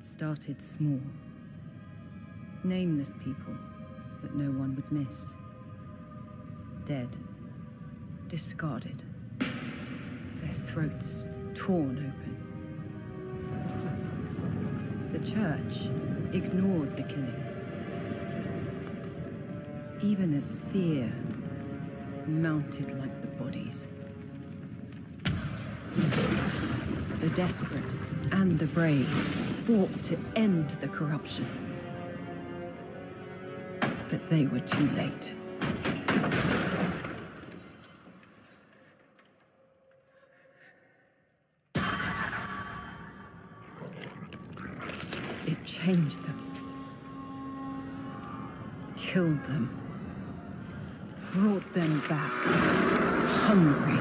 It started small. Nameless people that no one would miss. Dead. Discarded. Their throats torn open. The church ignored the killings. Even as fear mounted like the bodies. The desperate and the brave fought to end the corruption. But they were too late. It changed them. Killed them. Brought them back. Hungry.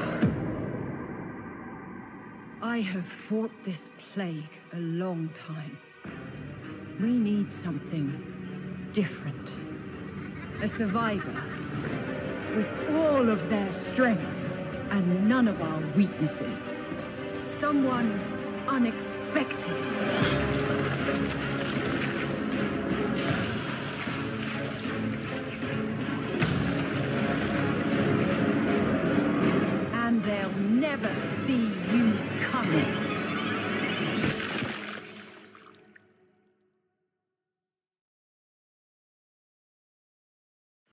I have fought this plague a long time. We need something different. A survivor with all of their strengths and none of our weaknesses. Someone unexpected. And they'll never see you coming.